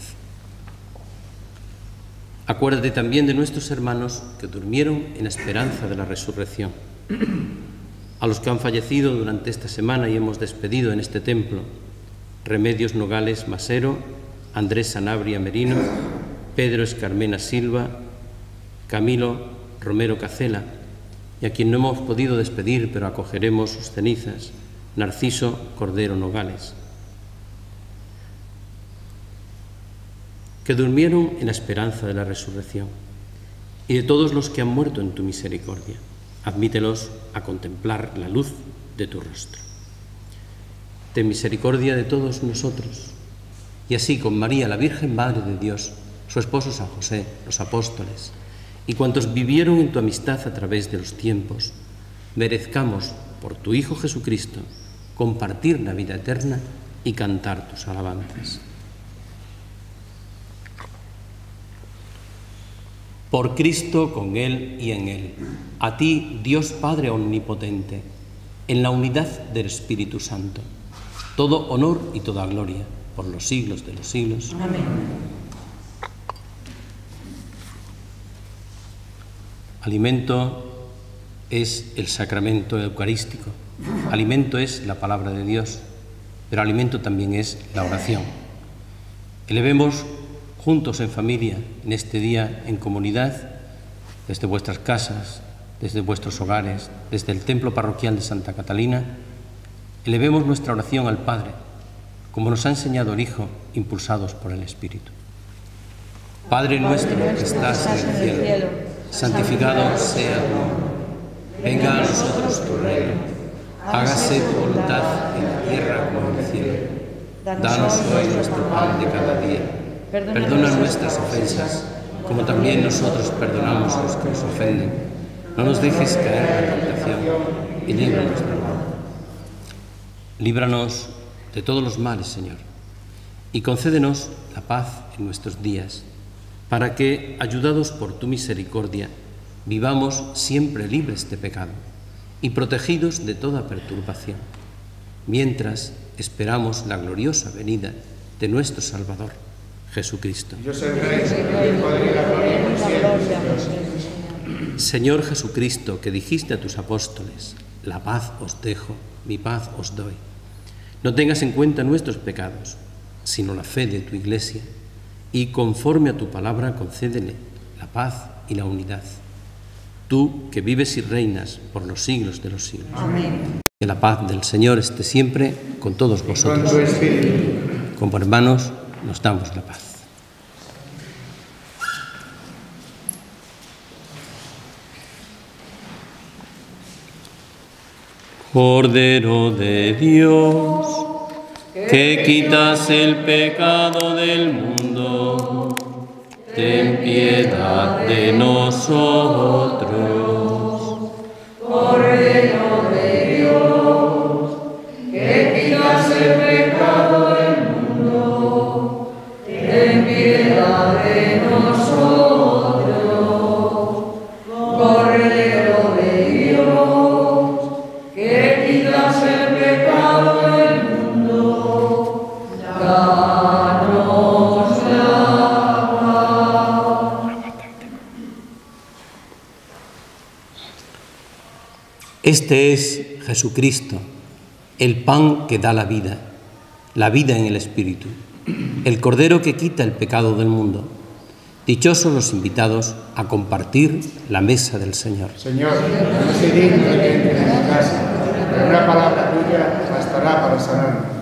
Acuérdate también de nuestros hermanos que durmieron en la esperanza de la resurrección, a los que han fallecido durante esta semana y hemos despedido en este templo, Remedios Nogales Masero, Andrés Sanabria Merino, Pedro Escarmena Silva, Camilo Romero Cacela, y a quien no hemos podido despedir, pero acogeremos sus cenizas, Narciso Cordero Nogales, que durmieron en la esperanza de la resurrección, y de todos los que han muerto en tu misericordia. Admítelos a contemplar la luz de tu rostro. Ten misericordia de todos nosotros, y así con María, la Virgen Madre de Dios, su esposo San José, los apóstoles, y cuantos vivieron en tu amistad a través de los tiempos, merezcamos, por tu Hijo Jesucristo, compartir la vida eterna y cantar tus alabanzas. Por Cristo, con Él y en Él, a ti, Dios Padre Omnipotente, en la unidad del Espíritu Santo, todo honor y toda gloria, por los siglos de los siglos. Amén. Alimento es el sacramento eucarístico, alimento es la palabra de Dios, pero alimento también es la oración. Elevemos juntos en familia, en este día, en comunidad, desde vuestras casas, desde vuestros hogares, desde el templo parroquial de Santa Catalina, elevemos nuestra oración al Padre, como nos ha enseñado el Hijo, impulsados por el Espíritu. Padre nuestro que estás en el cielo, santificado sea tu nombre. Venga a nosotros tu reino. Hágase tu voluntad en la tierra como en el cielo. Danos hoy nuestro pan de cada día. Perdona nuestras ofensas, como también nosotros perdonamos a los que nos ofenden. No nos dejes caer en la tentación y líbranos del mal. Líbranos de todos los males, Señor, y concédenos la paz en nuestros días, para que, ayudados por tu misericordia, vivamos siempre libres de pecado y protegidos de toda perturbación, mientras esperamos la gloriosa venida de nuestro Salvador, Jesucristo. Yo soy Rey, el poder y la gloria por siempre. Señor Jesucristo, que dijiste a tus apóstoles, la paz os dejo, mi paz os doy. No tengas en cuenta nuestros pecados, sino la fe de tu Iglesia, y conforme a tu palabra concédele la paz y la unidad. Tú, que vives y reinas por los siglos de los siglos. Amén. Que la paz del Señor esté siempre con todos vosotros. Con tu espíritu. Como hermanos, nos damos la paz. Cordero de Dios, que quitas el pecado del mundo, ten piedad de nosotros. Cordero de Dios, que quitas el pecado del mundo, ten piedad de nosotros. Cordero de Dios, que quitas el pecado del mundo, danos la paz. Este es Jesucristo, el pan que da la vida en el Espíritu, el Cordero que quita el pecado del mundo. Dichosos los invitados a compartir la mesa del Señor. Señor, no soy digno de que entres en mi casa, pero una palabra tuya bastará para sanarme.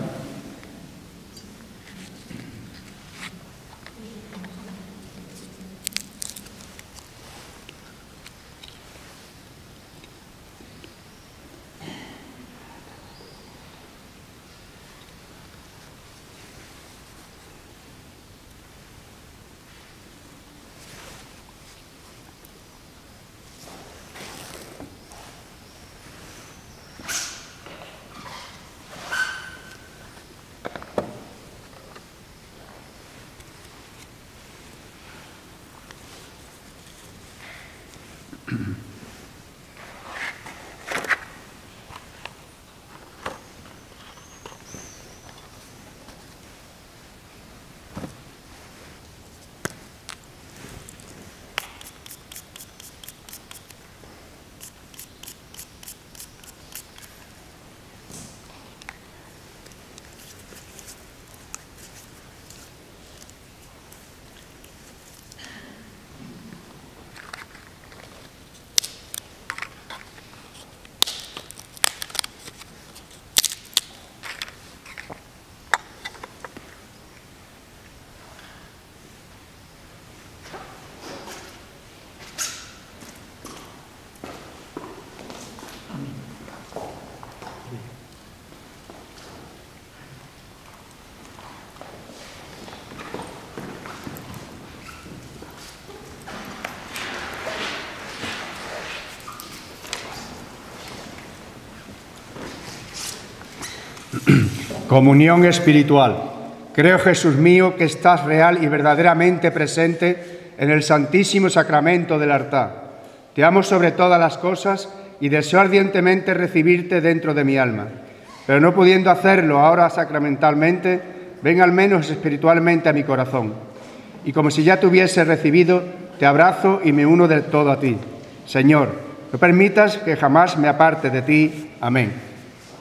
Comunión espiritual. Creo, Jesús mío, que estás real y verdaderamente presente en el Santísimo Sacramento del altar. Te amo sobre todas las cosas y deseo ardientemente recibirte dentro de mi alma. Pero no pudiendo hacerlo ahora sacramentalmente, ven al menos espiritualmente a mi corazón. Y como si ya te hubiese recibido, te abrazo y me uno del todo a ti. Señor, no permitas que jamás me aparte de ti. Amén.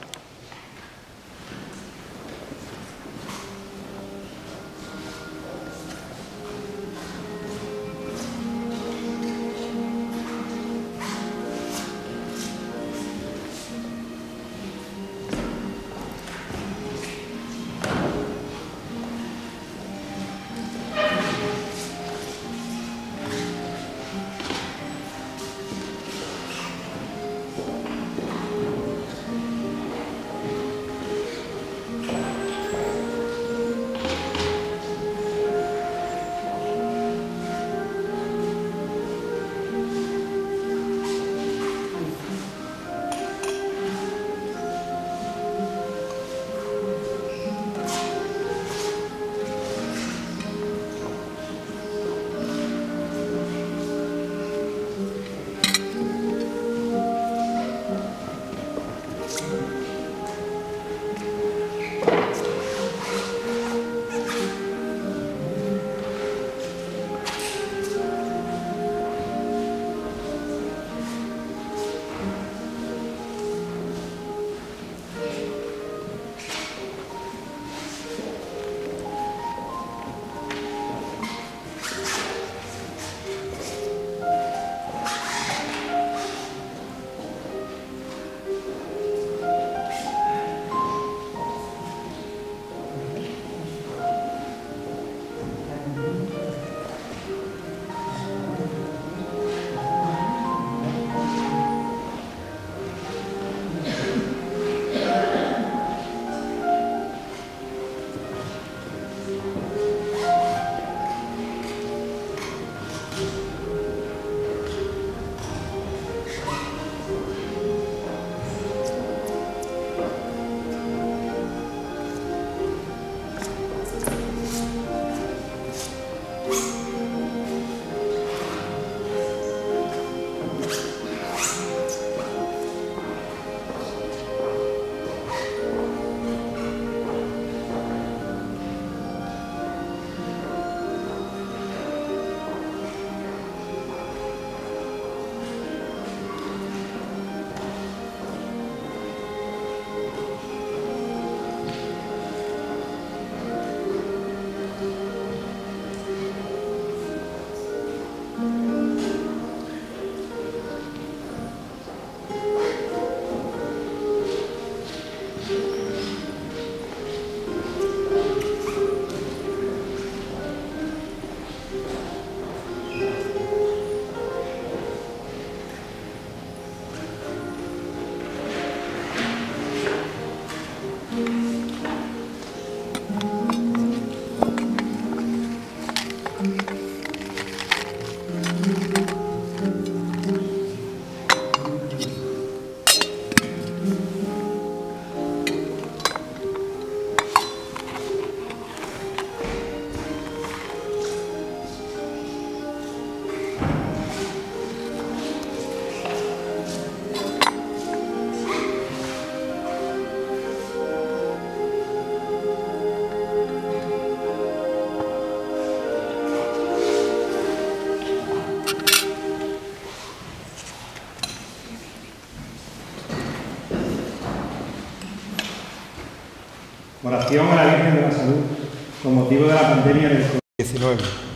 Oración a la Virgen de la Salud con motivo de la pandemia del COVID-19.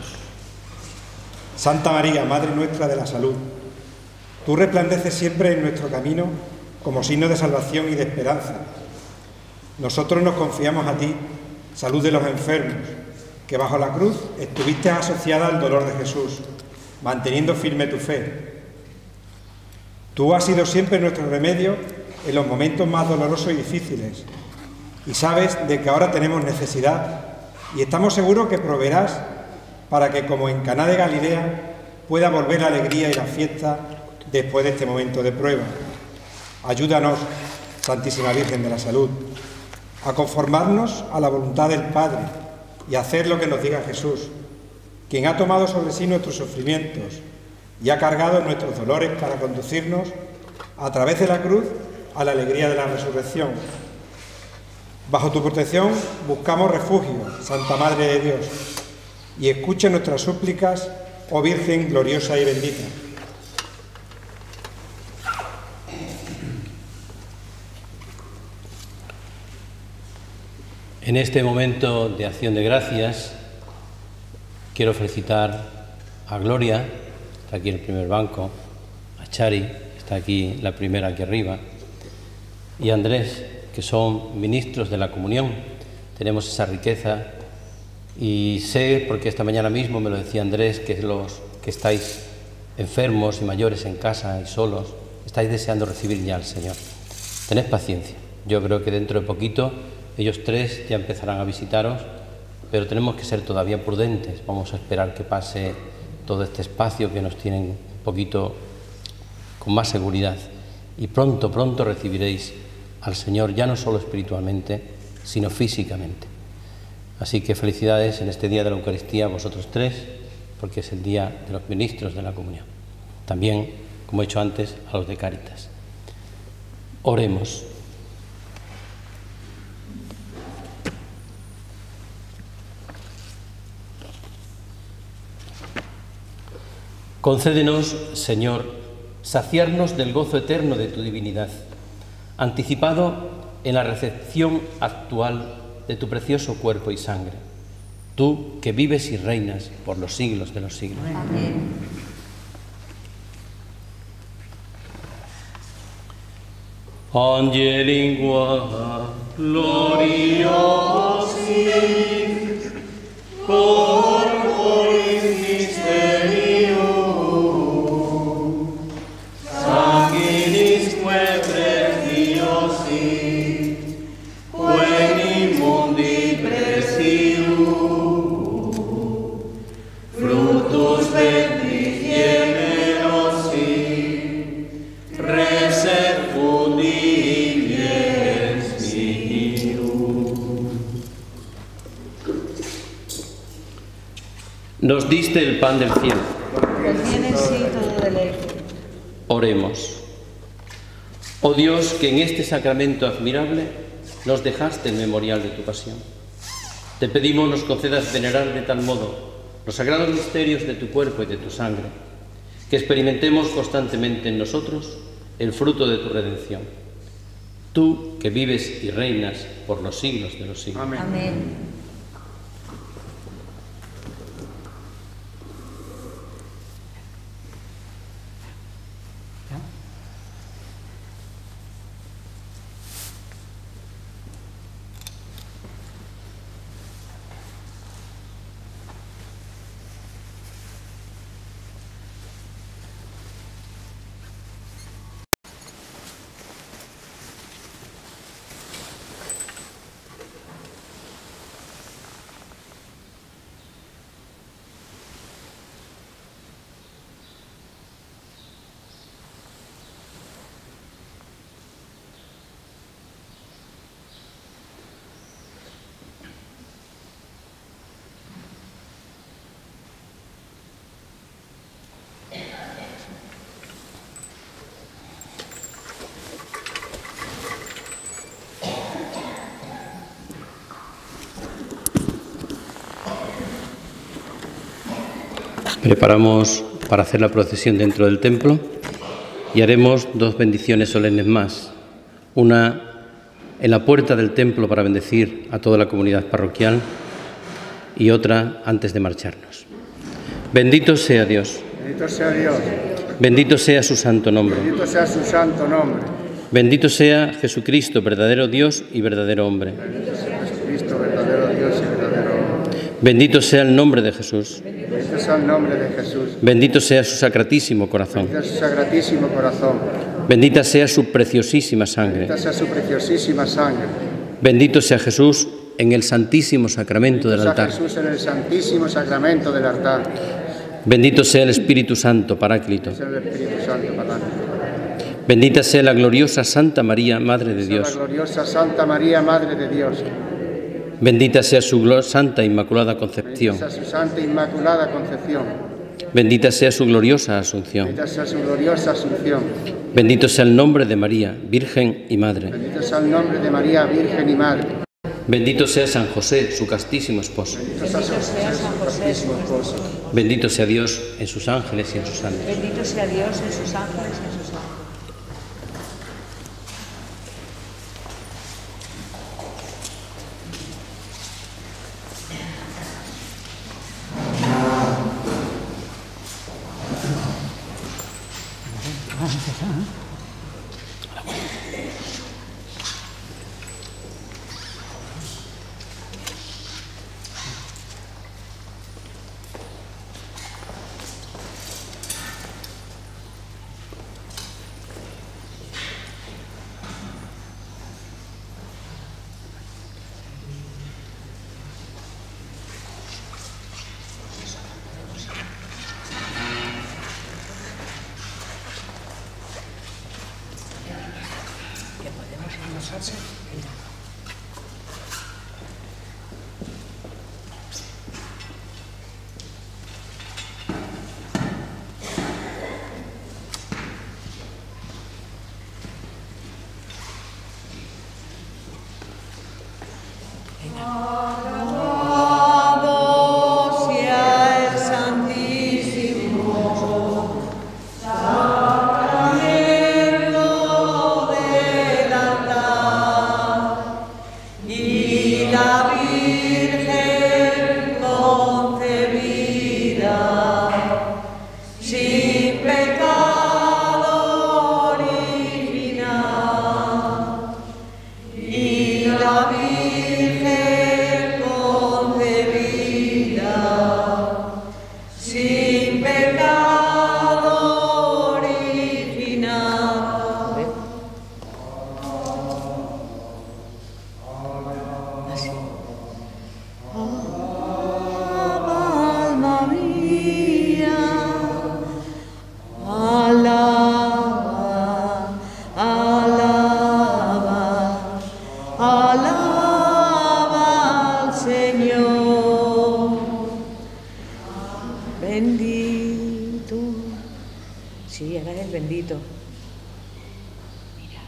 Santa María, Madre nuestra de la Salud, tú resplandeces siempre en nuestro camino como signo de salvación y de esperanza. Nosotros nos confiamos a ti, salud de los enfermos, que bajo la cruz estuviste asociada al dolor de Jesús, manteniendo firme tu fe. Tú has sido siempre nuestro remedio en los momentos más dolorosos y difíciles, y sabes de que ahora tenemos necesidad, y estamos seguros que proveerás para que, como en Caná de Galilea, pueda volver la alegría y la fiesta después de este momento de prueba. Ayúdanos, Santísima Virgen de la Salud. a conformarnos a la voluntad del Padre y a hacer lo que nos diga Jesús, quien ha tomado sobre sí nuestros sufrimientos y ha cargado nuestros dolores para conducirnos a través de la cruz a la alegría de la resurrección. Bajo tu protección buscamos refugio, Santa Madre de Dios, y escucha nuestras súplicas, oh Virgen gloriosa y bendita. En este momento de acción de gracias, quiero felicitar a Gloria, está aquí en el primer banco, a Chari, está aquí la primera aquí arriba, y a Andrés, que son ministros de la comunión. Tenemos esa riqueza y sé, porque esta mañana mismo me lo decía Andrés, que los que estáis enfermos y mayores en casa y solos, estáis deseando recibir ya al Señor. Tened paciencia, yo creo que dentro de poquito ellos tres ya empezarán a visitaros, pero tenemos que ser todavía prudentes. Vamos a esperar que pase todo este espacio que nos tienen un poquito con más seguridad. Y pronto, pronto recibiréis al Señor, ya no solo espiritualmente, sino físicamente. Así que felicidades en este día de la Eucaristía a vosotros tres, porque es el día de los ministros de la comunión. También, como he dicho antes, a los de Cáritas. Oremos. Concédenos, Señor, saciarnos del gozo eterno de tu divinidad, anticipado en la recepción actual de tu precioso cuerpo y sangre, tú que vives y reinas por los siglos de los siglos. Amén. Angelingua gloriosi corporis mysterium sanguinisque preciosi queni mundi presium fructus ventri generosi reser fundi Nos diste el pan del cielo. Contiene en sí todo deleite. Oremos. Oh Dios, que en este sacramento admirable nos dejaste el memorial de tu pasión. Te pedimos nos concedas venerar de tal modo los sagrados misterios de tu cuerpo y de tu sangre, que experimentemos constantemente en nosotros el fruto de tu redención. Tú que vives y reinas por los siglos de los siglos. Amén. Amén. Preparamos para hacer la procesión dentro del templo y haremos dos bendiciones solemnes más. Una en la puerta del templo para bendecir a toda la comunidad parroquial y otra antes de marcharnos. Bendito sea Dios. Bendito sea Dios. Bendito sea su santo nombre. Bendito sea su santo nombre. Bendito sea Jesucristo, verdadero Dios y verdadero hombre. Bendito sea Jesucristo, verdadero Dios y verdadero hombre. Bendito sea el nombre de Jesús. Bendito sea el nombre de Jesús. Bendito sea su sacratísimo corazón. Bendito sea su sacratísimo corazón. Bendita sea su preciosísima sangre. Bendita sea su preciosísima sangre. Bendito sea Jesús en el santísimo sacramento del altar. Bendito sea Jesús en el santísimo sacramento del altar. Bendito sea el Espíritu Santo, Paráclito. Bendito sea el Espíritu Santo, Paráclito. Bendita sea la gloriosa Santa María, Madre de Dios. La gloriosa Santa María, Madre de Dios. Bendita sea su Santa Inmaculada Concepción. Bendita sea su Santa Inmaculada Concepción. Bendita sea su gloriosa Asunción. Bendita sea su gloriosa Asunción. Bendito sea el nombre de María, Virgen y Madre. Bendito sea el nombre de María, Virgen y Madre. Bendito sea San José, su castísimo esposo. Bendito sea San José, su esposo. Bendito sea Dios en sus ángeles y en sus ángeles. Bendito sea Dios en sus ángeles y en sus ángeles. Alabado sea el Santísimo Sacramento del altar y la Virgen concebida sin pecado original y la Virgen concebida sin pecado original. Alma mía, alaba, alaba, alaba al Señor. Bendito. Sí, ahora es bendito. Mira.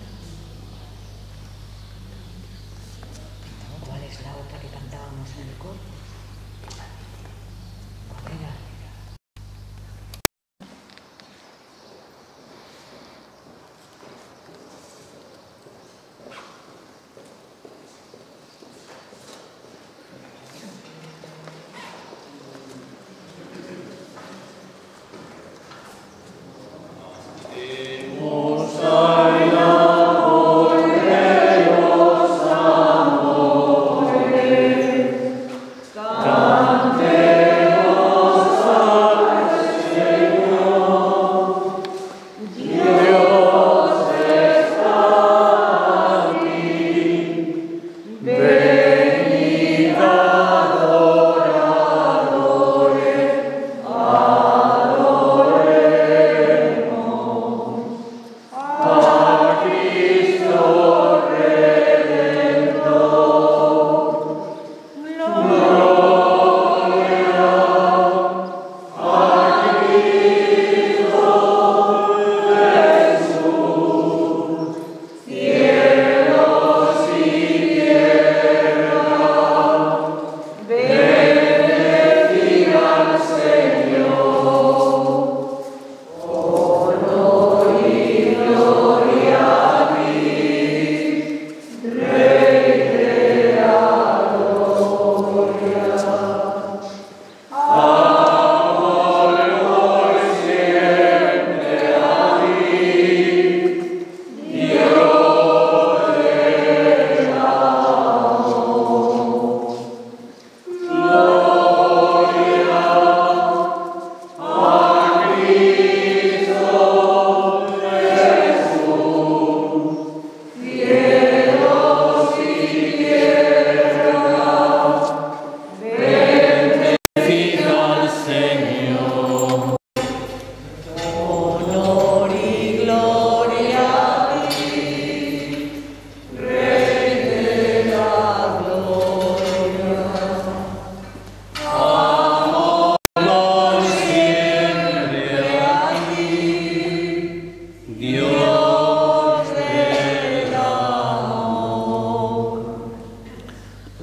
¿Cuál es la otra que cantábamos en el coro? ¿Cuál era? Amen.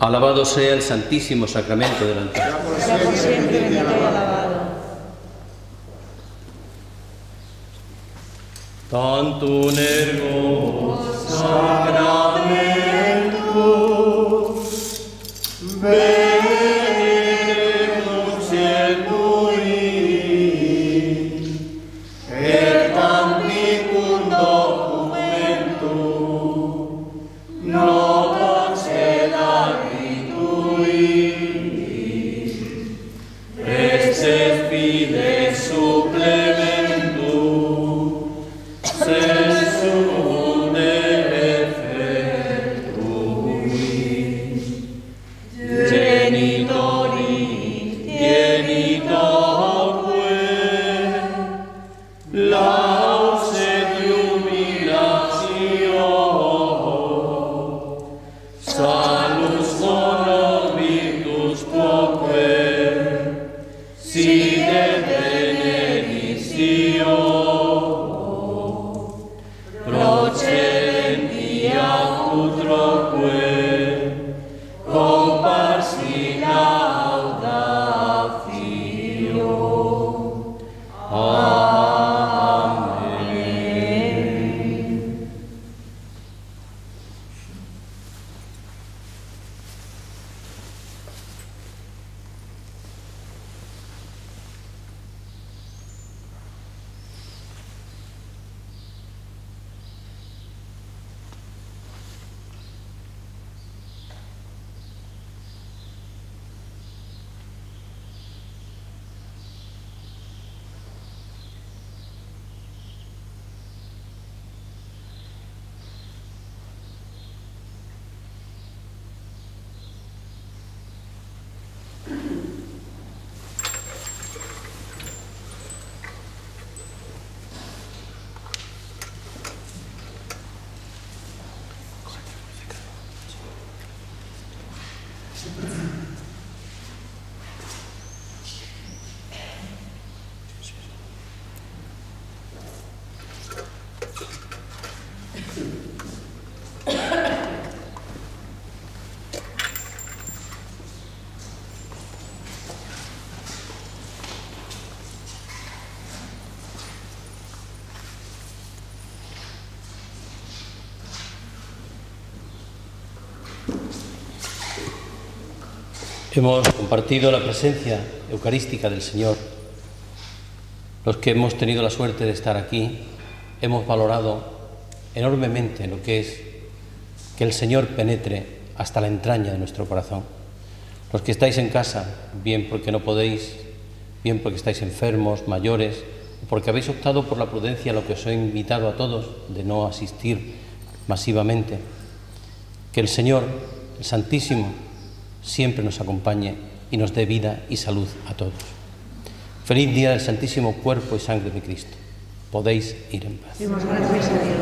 Alabado sea el Santísimo Sacramento del altar. Sea por siempre bendito y alabado. Tantum ergo Sacramento, veneremus et tui, et anticum documentum, non sedari tui, estes fides supplementum, sensum effectui, genitori, genitoque, laus et jubilatio, salus honor virtus quoque, sine benedictio, procedenti acutroque, comparsi laudatio. Amen. Hemos compartido la presencia eucarística del Señor. Los que hemos tenido la suerte de estar aquí hemos valorado enormemente lo que es que el Señor penetre hasta la entraña de nuestro corazón. Los que estáis en casa, bien porque no podéis, bien porque estáis enfermos, mayores, o porque habéis optado por la prudencia a lo que os he invitado a todos, de no asistir masivamente, que el Señor, el Santísimo, siempre nos acompañe y nos dé vida y salud a todos. Feliz día del Santísimo Cuerpo y Sangre de Cristo. Podéis ir en paz. Demos gracias a Dios.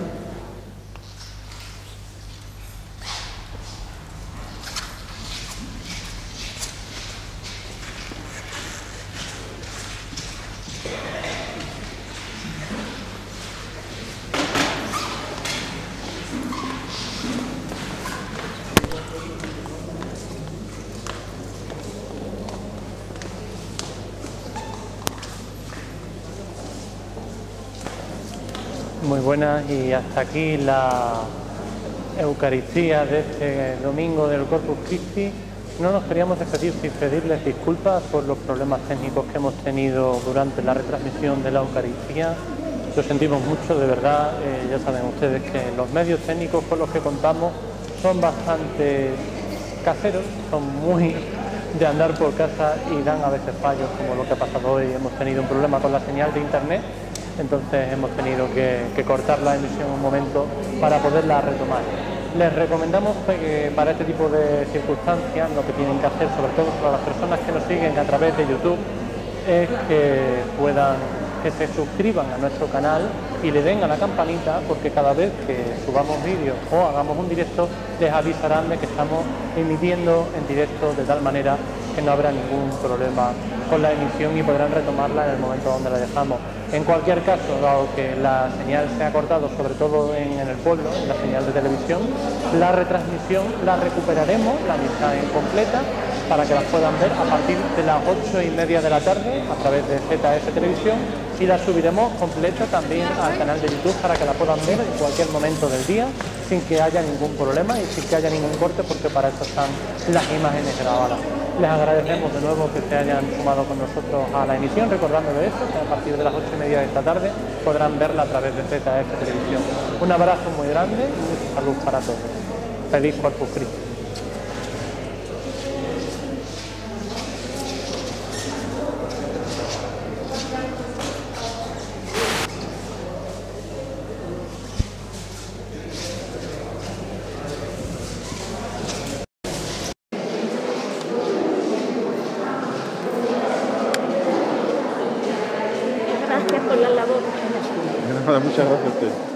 Muy buenas, y hasta aquí la Eucaristía de este domingo del Corpus Christi. No nos queríamos despedir sin pedirles disculpas por los problemas técnicos que hemos tenido durante la retransmisión de la Eucaristía. Lo sentimos mucho, de verdad. Ya saben ustedes que los medios técnicos con los que contamos son bastante caseros, son muy de andar por casa y dan a veces fallos, como lo que ha pasado hoy. Hemos tenido un problema con la señal de internet, entonces hemos tenido que cortar la emisión un momento para poderla retomar. Les recomendamos que para este tipo de circunstancias lo que tienen que hacer, sobre todo para las personas que nos siguen a través de YouTube, es que se suscriban a nuestro canal y le den a la campanita, porque cada vez que subamos vídeos o hagamos un directo les avisarán de que estamos emitiendo en directo, de tal manera que no habrá ningún problema con la emisión y podrán retomarla en el momento donde la dejamos. En cualquier caso, dado que la señal se ha cortado, sobre todo en el pueblo, en la señal de televisión, la retransmisión la recuperaremos, la misa incompleta, para que las puedan ver a partir de las 8:30 de la tarde a través de ZF Televisión, y la subiremos completa también al canal de YouTube para que la puedan ver en cualquier momento del día sin que haya ningún problema y sin que haya ningún corte, porque para eso están las imágenes grabadas. Les agradecemos de nuevo que se hayan sumado con nosotros a la emisión, recordándoles eso, que a partir de las 8:30 de esta tarde podrán verla a través de ZF Televisión. Un abrazo muy grande y mucha salud para todos. Feliz Corpus Christi. Gracias por la labor. Muchas gracias a usted.